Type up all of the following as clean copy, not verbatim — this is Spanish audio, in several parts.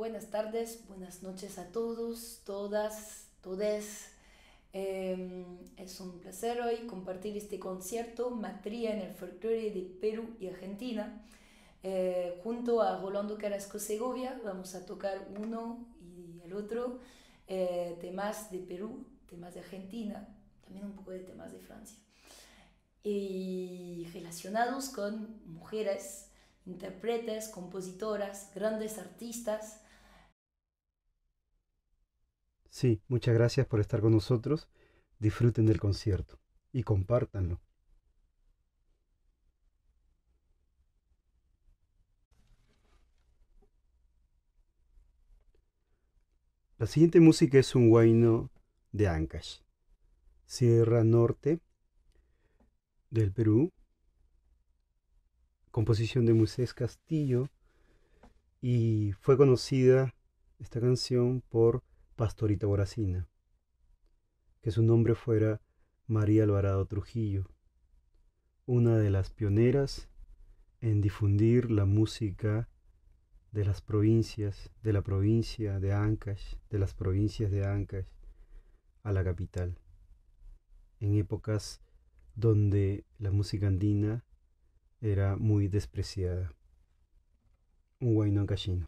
Buenas tardes, buenas noches a todos, todas, todes. Es un placer hoy compartir este concierto Maestría en el folclore de Perú y Argentina. Junto a Rolando Carrasco Segovia vamos a tocar uno y el otro temas de Perú, temas de Argentina, también un poco de temas de Francia. Y relacionados con mujeres, intérpretes, compositoras, grandes artistas. Sí, muchas gracias por estar con nosotros. Disfruten del concierto y compártanlo. La siguiente música es un huayno de Ancash, Sierra Norte del Perú, composición de Moisés Castillo, y fue conocida esta canción por Pastorita Boracina, que su nombre fuera María Alvarado Trujillo, una de las pioneras en difundir la música de las provincias, de la provincia de Ancash, de las provincias de Ancash a la capital, en épocas donde la música andina era muy despreciada. Un huayno ancashino.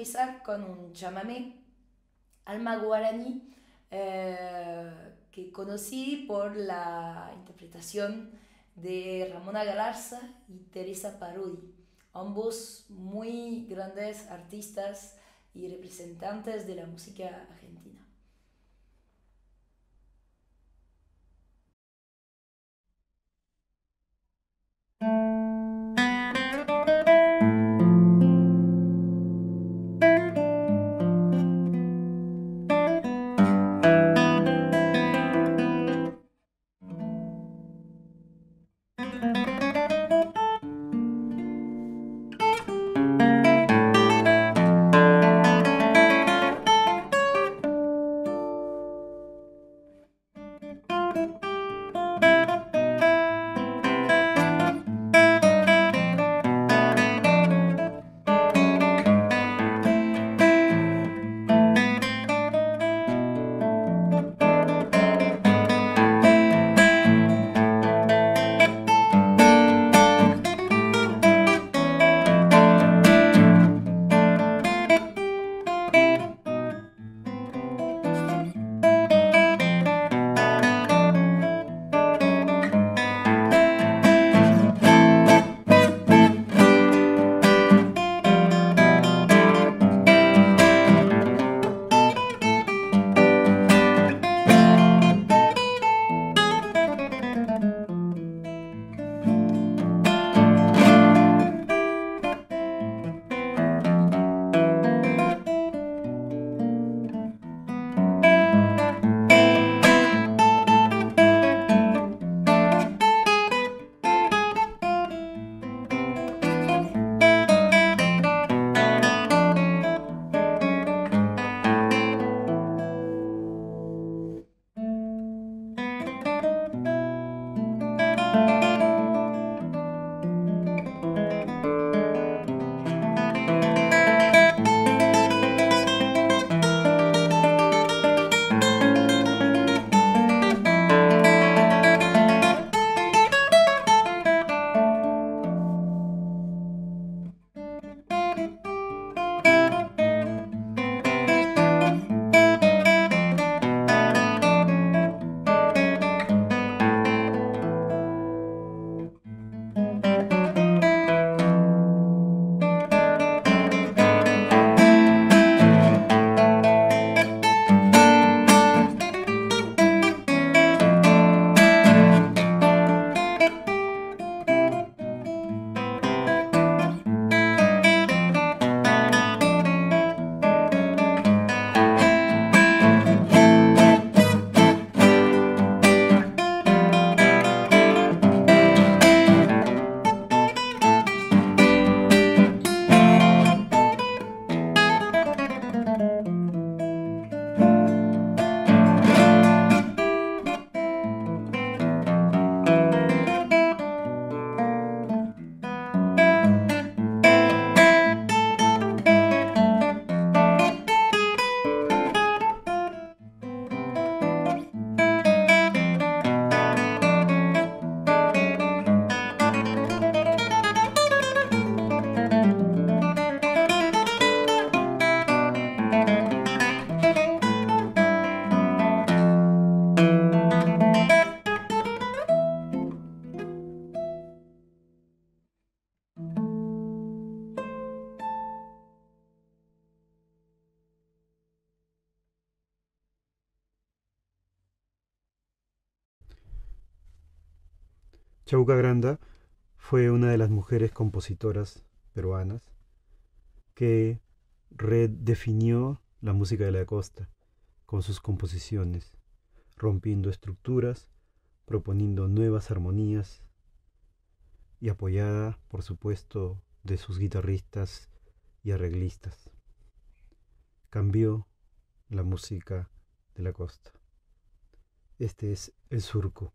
empezar con un chamamé alma guaraní que conocí por la interpretación de Ramona Galarza y Teresa Parodi, ambos muy grandes artistas y representantes de la música argentina. Chauca Granda fue una de las mujeres compositoras peruanas que redefinió la música de la costa con sus composiciones, rompiendo estructuras, proponiendo nuevas armonías y apoyada, por supuesto, de sus guitarristas y arreglistas. Cambió la música de la costa. Este es el surco.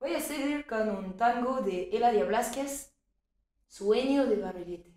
Voy a seguir con un tango de Eladia Blasquez, Sueño de Barrilete.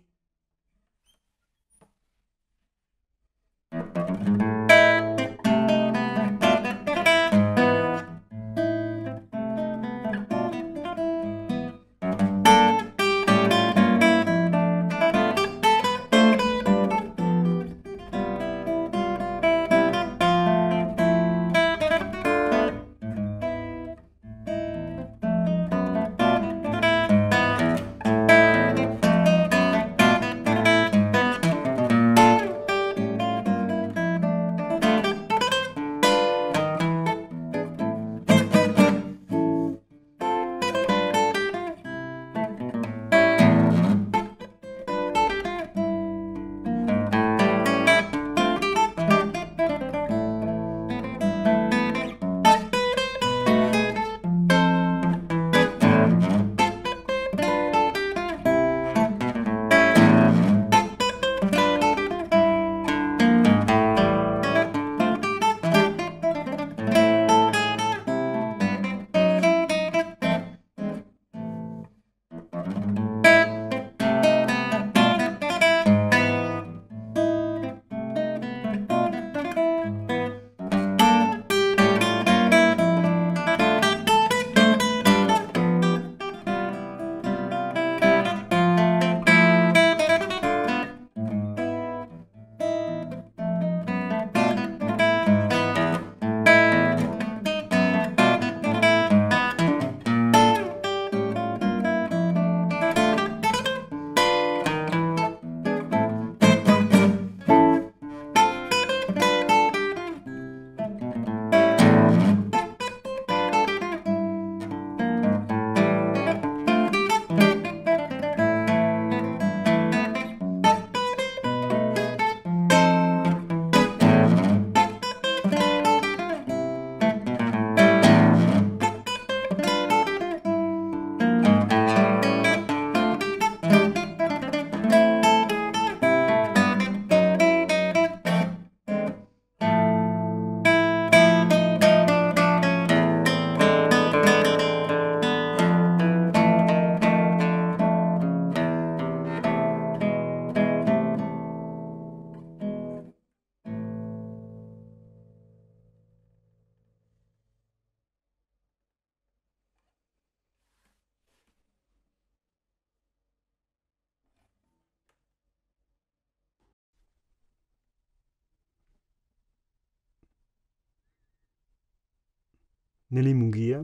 Nelly Munguía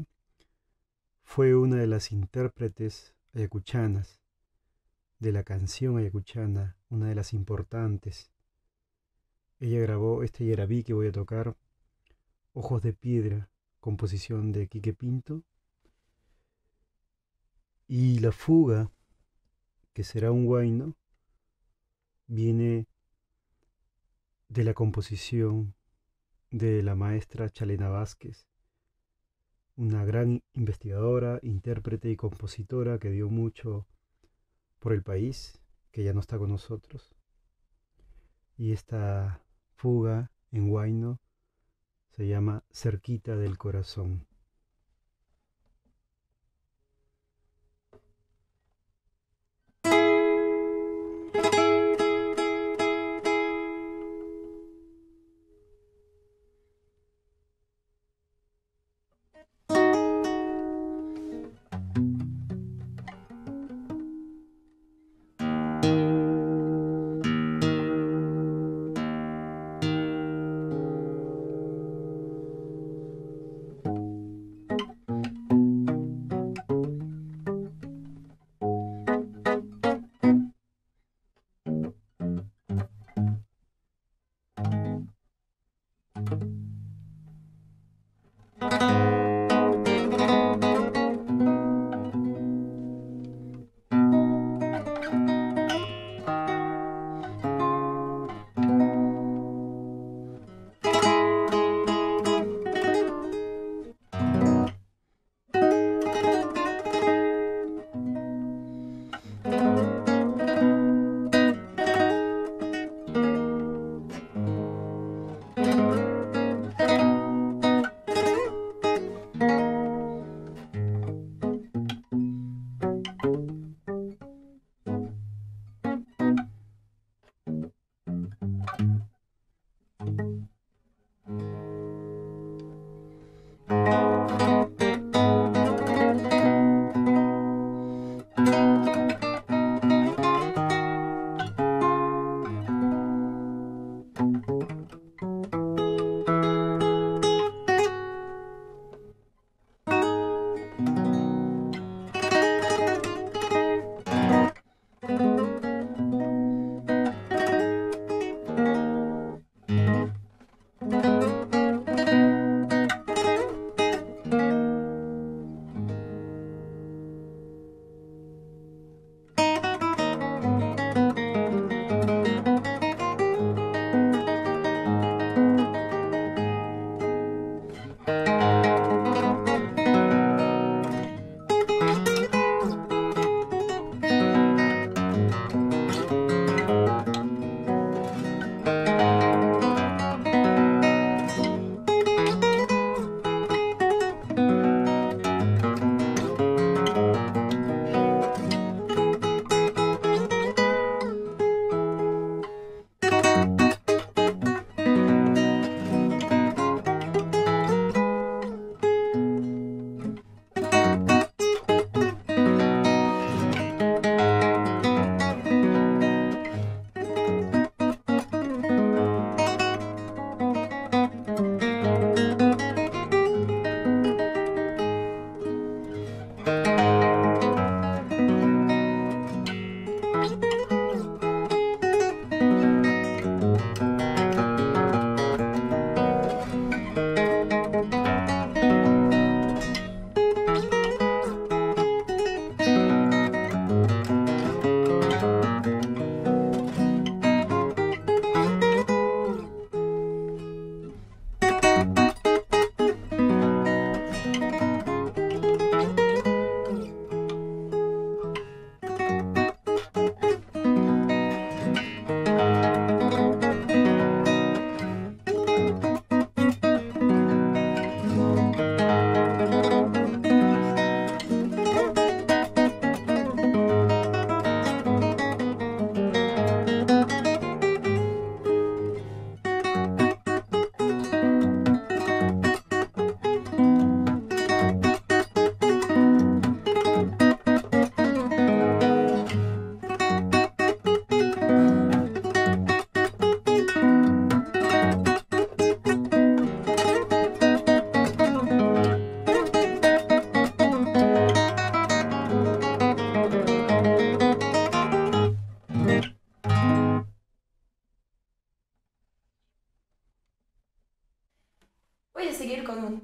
fue una de las intérpretes ayacuchanas de la canción ayacuchana, una de las importantes. Ella grabó este yarabí que voy a tocar, Ojos de Piedra, composición de Quique Pinto, y La Fuga, que será un huayno, viene de la composición de la maestra Chalena Vázquez, una gran investigadora, intérprete y compositora que dio mucho por el país, que ya no está con nosotros. Y esta fuga en huayno se llama Cerquita del Corazón.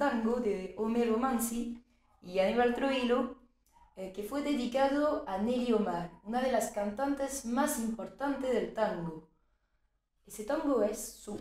tango de Homero Mansi y Aníbal Troilo, que fue dedicado a Nelly Omar, una de las cantantes más importantes del tango. Ese tango es Sur.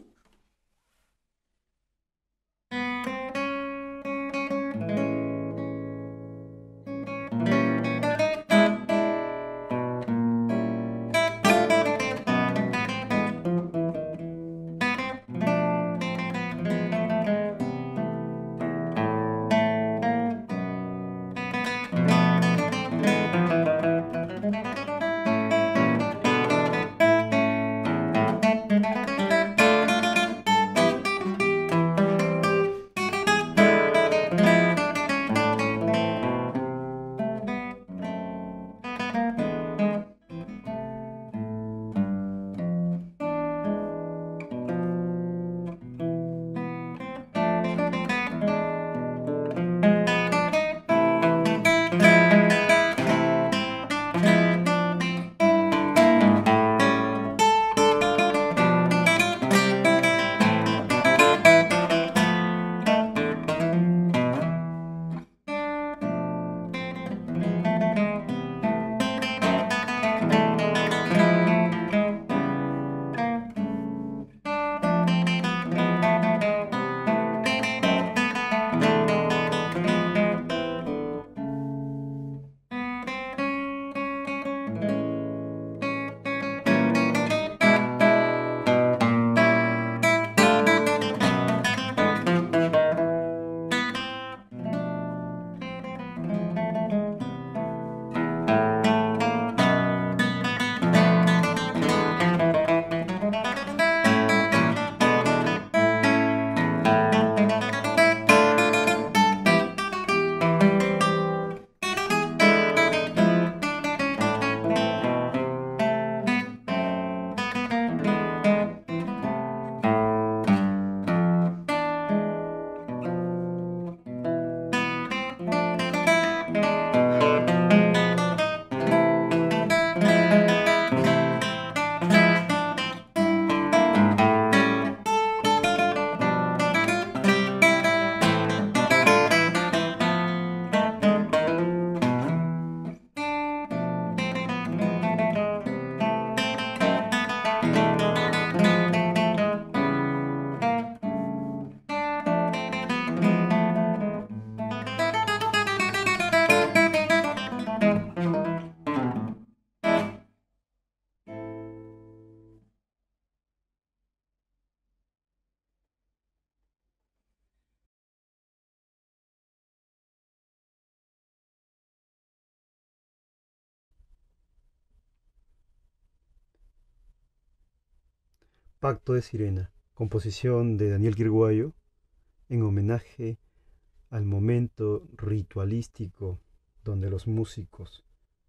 Pacto de Sirena, composición de Daniel Quirguayo, en homenaje al momento ritualístico donde los músicos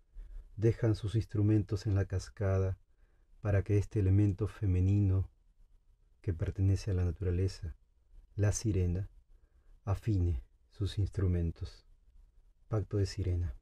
dejan sus instrumentos en la cascada para que este elemento femenino que pertenece a la naturaleza, la sirena, afine sus instrumentos. Pacto de Sirena.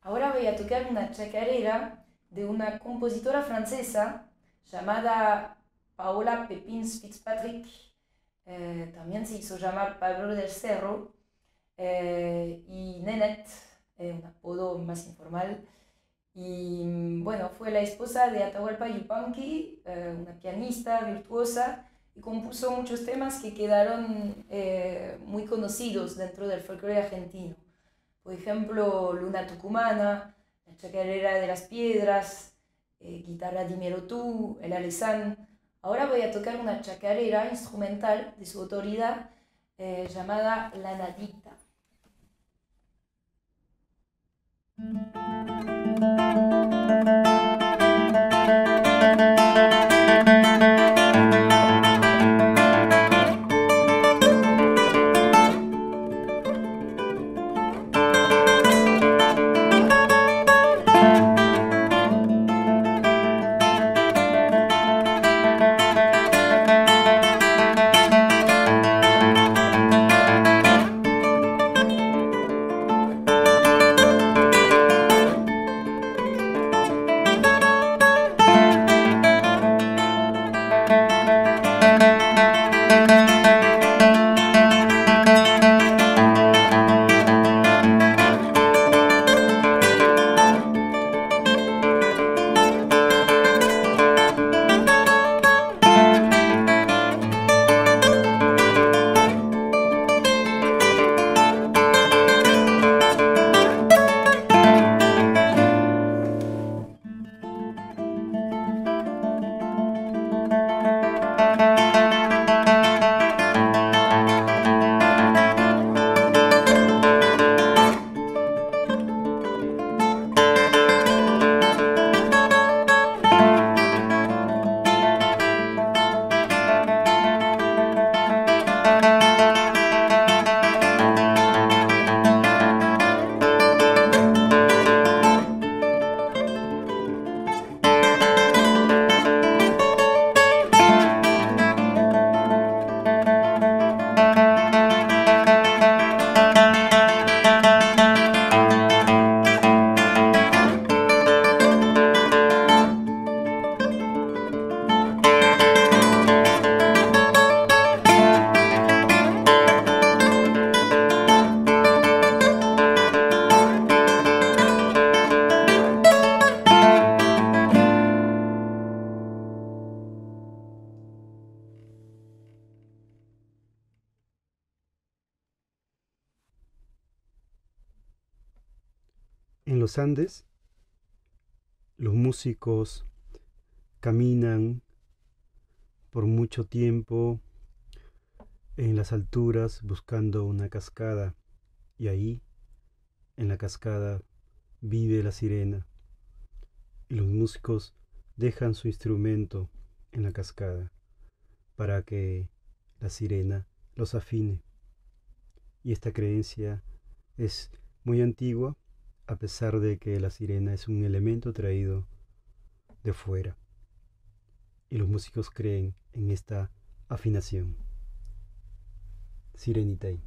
Ahora voy a tocar una chacarera de una compositora francesa llamada Paola Pepins Fitzpatrick. También se hizo llamar Pablo del Cerro, y Nenet, un apodo más informal. Y bueno, fue la esposa de Atahualpa Yupanqui, una pianista virtuosa, y compuso muchos temas que quedaron muy conocidos dentro del folclore argentino. Por ejemplo, Luna Tucumana, La Chacarera de las Piedras, Guitarra Dímelo Tú, El Alesán. Ahora voy a tocar una chacarera instrumental de su autoría llamada La Nadita. En los Andes, los músicos caminan por mucho tiempo en las alturas buscando una cascada, y ahí, en la cascada, vive la sirena, y los músicos dejan su instrumento en la cascada para que la sirena los afine. Y esta creencia es muy antigua, a pesar de que la sirena es un elemento traído de fuera. Y los músicos creen en esta afinación. Sirenitay.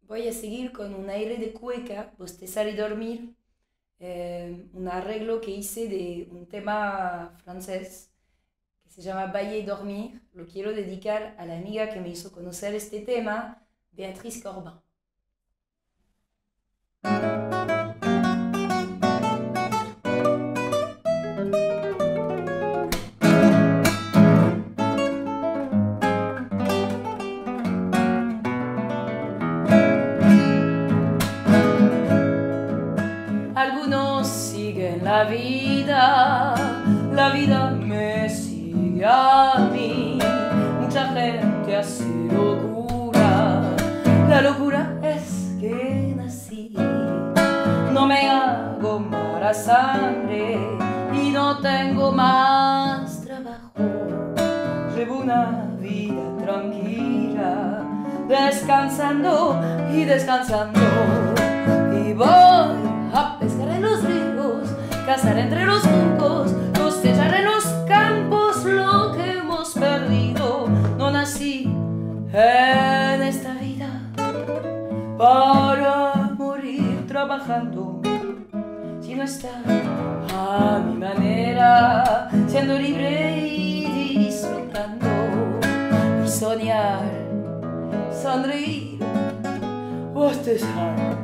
voy a seguir con un aire de cueca, bostezar y dormir, un arreglo que hice de un tema francés que se llama Bailler y Dormir. Lo quiero dedicar a la amiga que me hizo conocer este tema, Béatrice Corbin. Algunos siguen la vida me sigue a mí. Mucha gente hace locura, la locura es que nací. No me hago mala sangre y no tengo más trabajo. Llevo una vida tranquila, descansando y descansando. Y voy a pescar en los ríos, cazar entre los juncos, cosechar en los campos lo que hemos perdido. No nací en esta vida para morir trabajando, sino estar a mi manera, siendo libre y disfrutando, y soñar, sonreír, bostezar.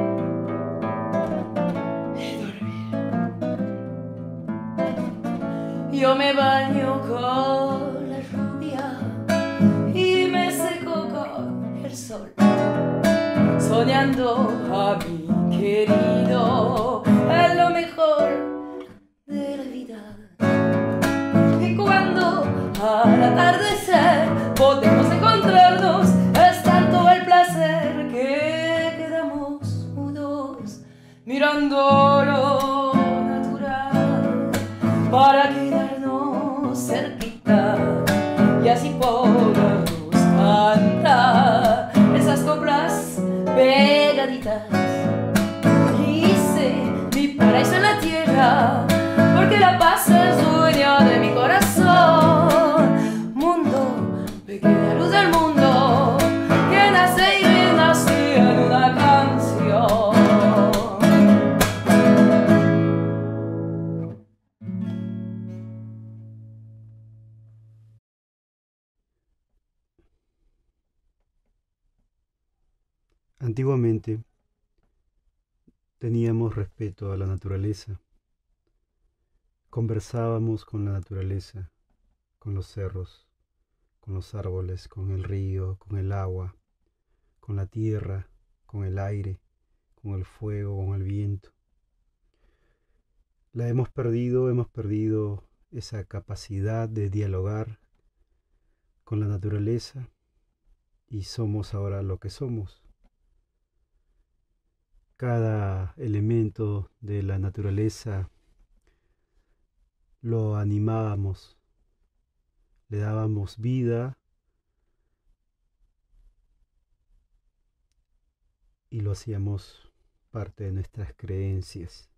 Yo me baño con la lluvia y me seco con el sol, soñando a mi querido en lo mejor de la vida. Y cuando al atardecer podemos encontrarnos, es tanto el placer que quedamos mudos mirando lo natural para quedarnos cerquita y así podernos cantar esas coplas pegaditas. Hice mi paraíso en la tierra porque la paz es dueña de mi corazón. Mundo, pequeña luz del mundo que nace y renace en una canción. Antiguamente teníamos respeto a la naturaleza, conversábamos con la naturaleza, con los cerros, con los árboles, con el río, con el agua, con la tierra, con el aire, con el fuego, con el viento. La hemos perdido esa capacidad de dialogar con la naturaleza y somos ahora lo que somos. Cada elemento de la naturaleza lo animábamos, le dábamos vida y lo hacíamos parte de nuestras creencias.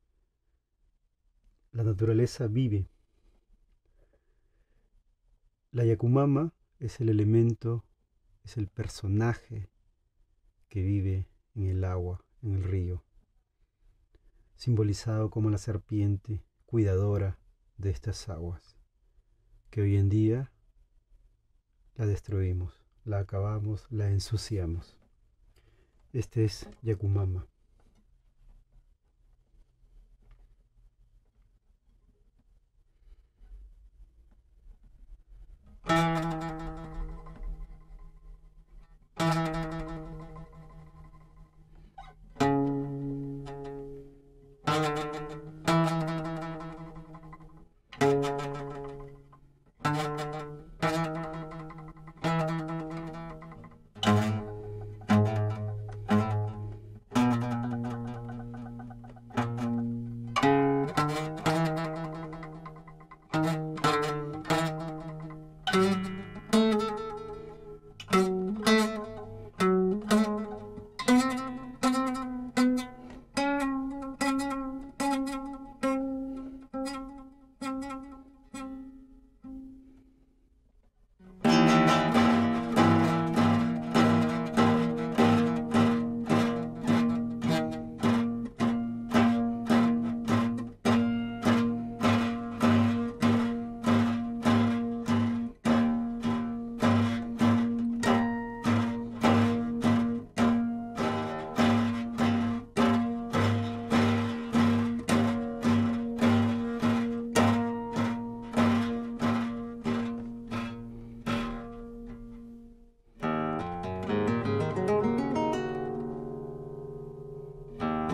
La naturaleza vive. La Yakumama es el elemento, es el personaje que vive en el agua, en el río, simbolizado como la serpiente cuidadora de estas aguas, que hoy en día la destruimos, la acabamos, la ensuciamos. Este es Yakumama.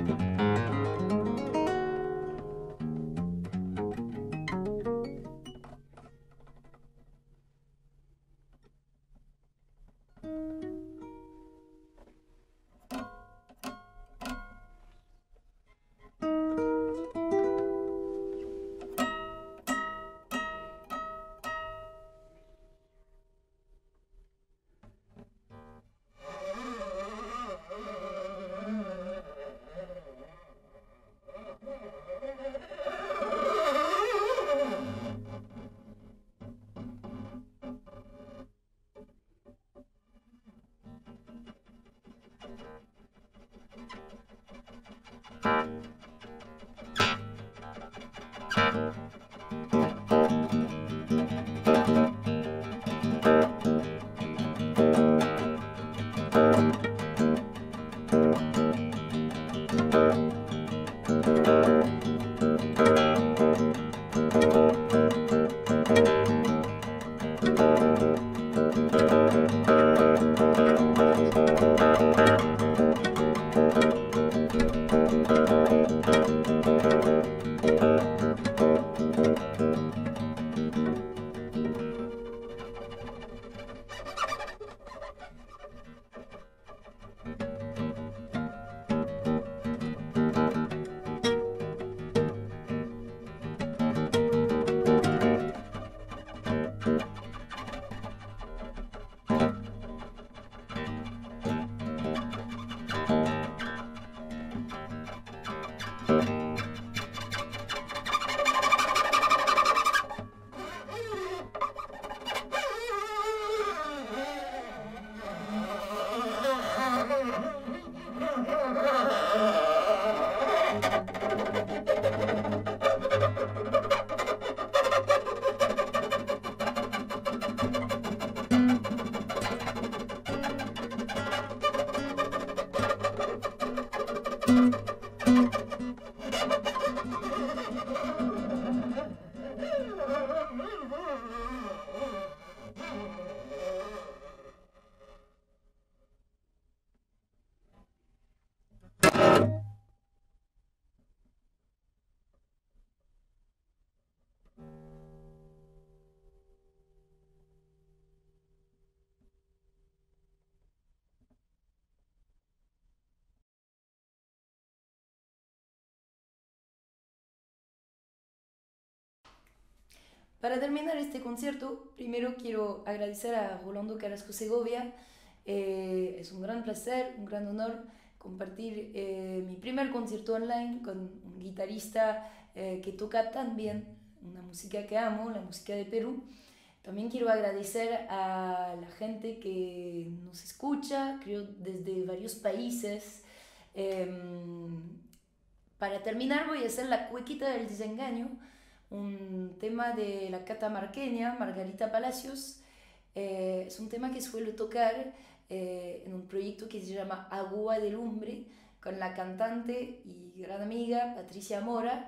Para terminar este concierto, primero quiero agradecer a Rolando Carrasco Segovia. Es un gran placer, un gran honor compartir mi primer concierto online con un guitarrista que toca tan bien una música que amo, la música de Perú. También quiero agradecer a la gente que nos escucha, creo desde varios países. Para terminar voy a hacer la cuequita del desengaño, un tema de la catamarqueña Margarita Palacios. Es un tema que suelo tocar en un proyecto que se llama Agua de Lumbre, con la cantante y gran amiga Patricia Mora.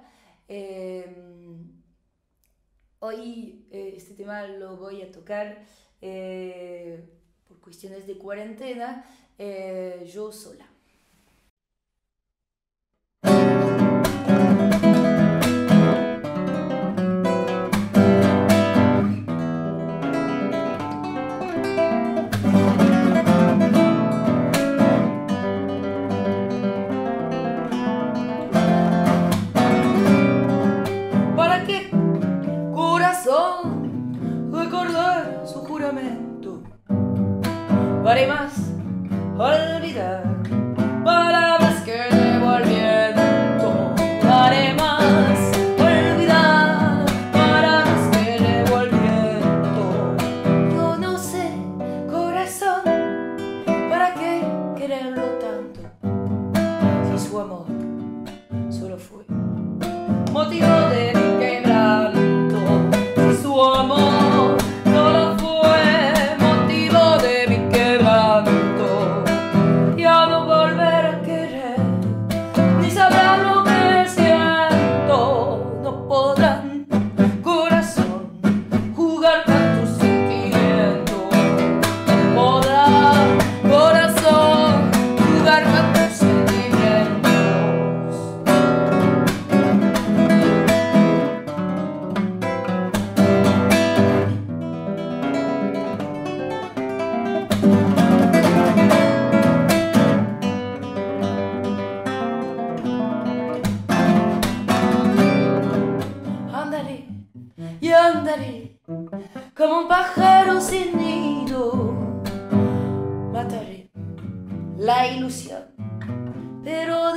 Hoy este tema lo voy a tocar por cuestiones de cuarentena, yo sola. Recordar su juramento, haré más olvidar palabras que llevo al viento, haré más olvidar palabras que llevo al viento. Yo no sé, corazón, para qué quererlo tanto, si su amor solo fue motivo de mi quebranto, si su amor solo fue motivo de mi quebranto. Ya no volver a querer, ni sabrán lo que siento. No podrán, corazón, jugar con tus sentimientos. No podrán, corazón, jugar con tus sentimientos.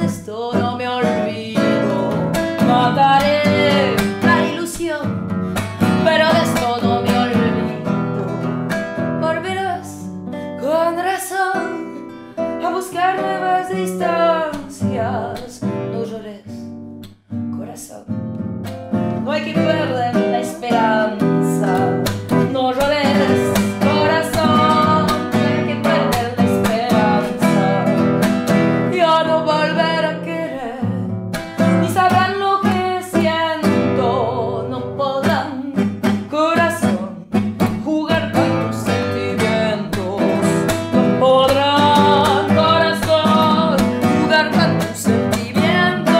esto no me olvido. Mataré la ilusión, pero de esto no me olvido. Volverás con razón a buscar nuevas distancias. No llores, corazón, no hay que perder la esperanza. No llores, corazón, no hay que perder la esperanza. Ya no volver a querer, ni sabrán lo que siento. No podrán, corazón, jugar con tus sentimientos. No podrán, corazón, jugar con tus sentimientos.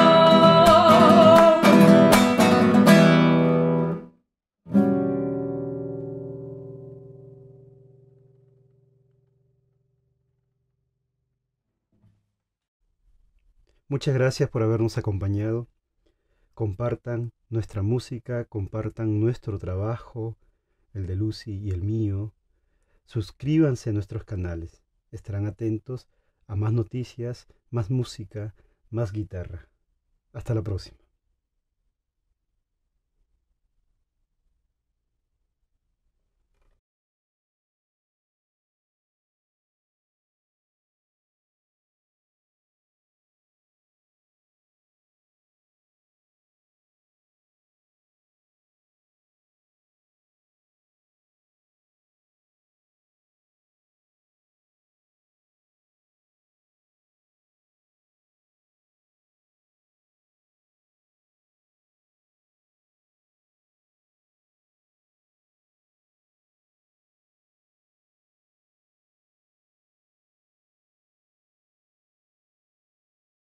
Muchas gracias por habernos acompañado. Compartan nuestra música, compartan nuestro trabajo, el de Lucy y el mío. Suscríbanse a nuestros canales. Estarán atentos a más noticias, más música, más guitarra. Hasta la próxima.